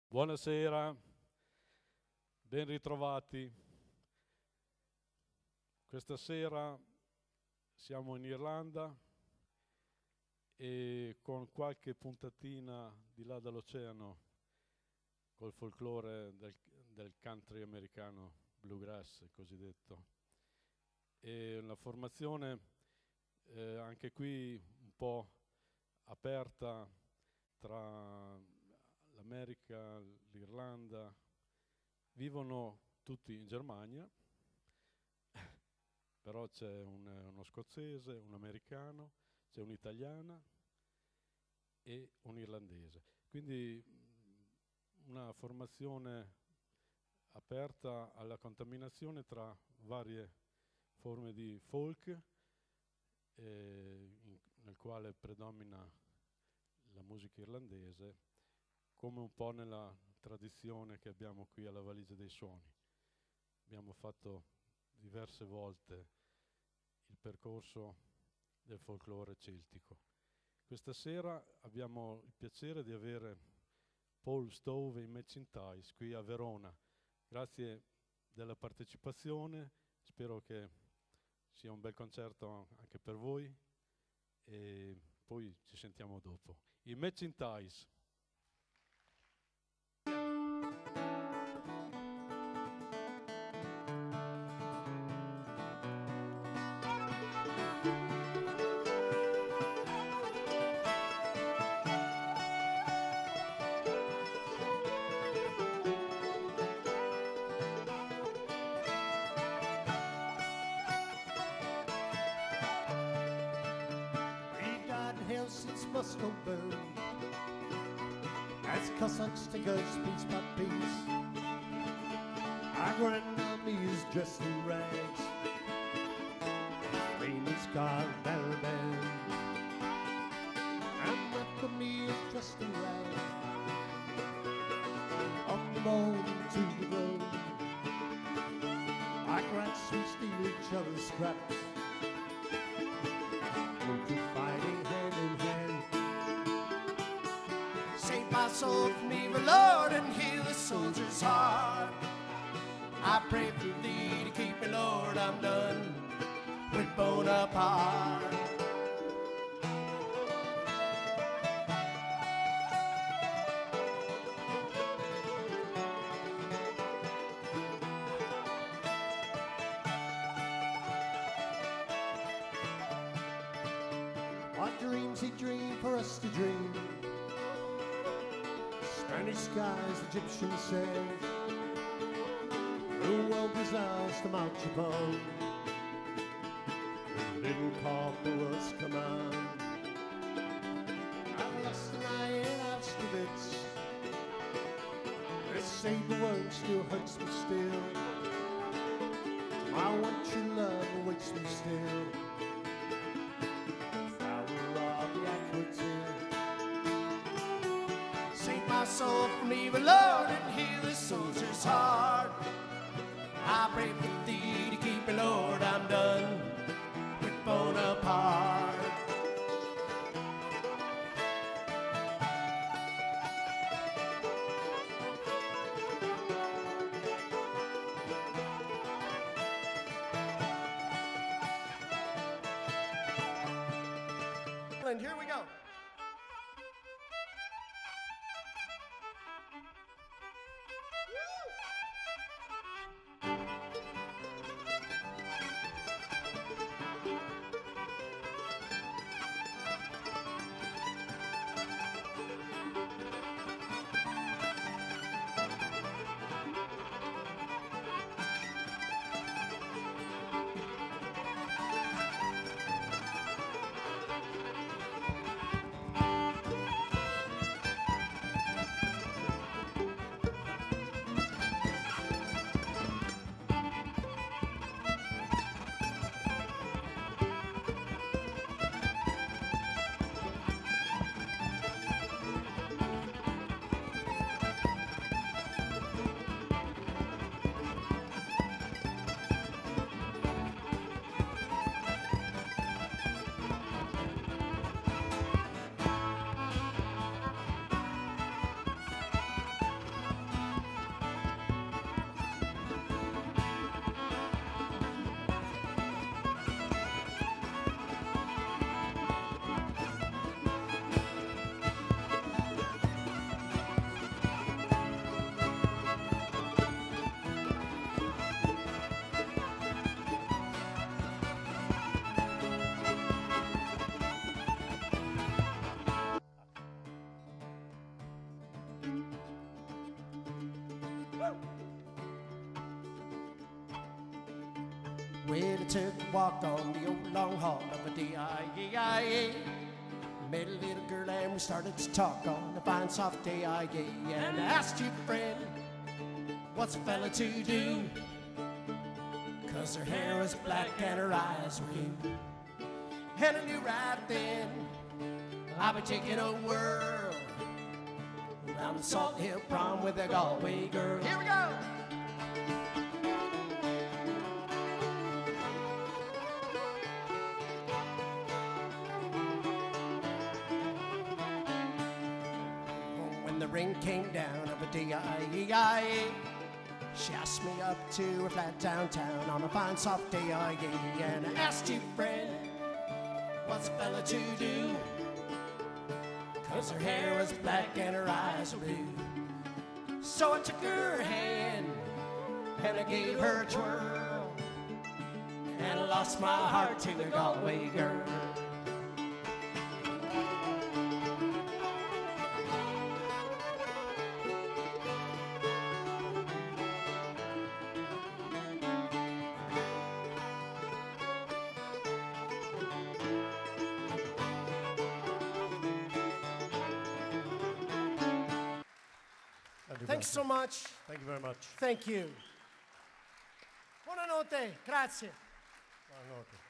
Buonasera, ben ritrovati. Questa sera siamo in Irlanda e con qualche puntatina di là dall'oceano col folklore del country americano, bluegrass cosiddetto. E una formazione anche qui un po' aperta tra l'America, l'Irlanda. Vivono tutti in Germania, però c'è uno scozzese, un americano, c'è un'italiana e un irlandese. Quindi una formazione aperta alla contaminazione tra varie forme di folk, nel quale predomina la musica irlandese, come un po' nella tradizione che abbiamo qui alla Valigia dei Suoni. Abbiamo fatto diverse volte il percorso del folklore celtico. Questa sera abbiamo il piacere di avere Paul Stowe e i Matching Ties qui a Verona. Grazie della partecipazione, spero che sia un bel concerto anche per voi e poi ci sentiamo dopo. I Matching Ties. Must go burn as Cossacks take us piece by piece. Our grand army is dressed in rags, flaming scar battle band, and with me is dressed in rags. On the bone to the road, like rats we steal each other's scraps. Go to fighting hand in hand. Save my soul from evil, Lord, and heal the soldier's heart. I pray for thee to keep me, Lord, I'm done with Bonaparte. What dreams he dreamed for us to dream? Spanish skies, Egyptian sails, the world was ours to march upon. The little corporal's command. I've lost an eye in Austerlitz. This saber word still hurts me still. I want your love awaits me still. My soul from evil, Lord, and heal the soldier's heart. I pray for thee to keep me, Lord, I'm done with Bonaparte. And here we go. Well, I took a walk on the old long hall of a D-I-E-I-E. Met a little girl and we started to talk on a fine soft day, and I asked you, friend, what's a fella to do? 'Cause her hair was black and her eyes were blue. And I knew right then I'd be taking a whirl around the Salt Hill Prom with a Galway girl. Here we go! When the ring came down of a D-I-E-I-E, she asked me up to her flat downtown on a fine soft day, and I asked you, friend, what's a fella to do? 'Cause her hair was black and her eyes were blue. So I took her hand and I gave her a twirl, and I lost my heart to the Galway girl. Thanks so much. Thank you very much. Thank you. Buonanotte, grazie. Buonanotte.